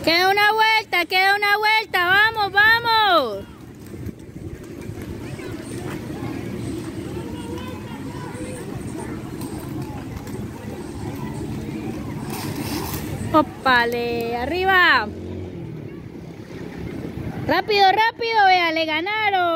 queda una vuelta, vamos, vamos. ¡Ópale! ¡Arriba! ¡Rápido, rápido! ¡Vea, le ganaron!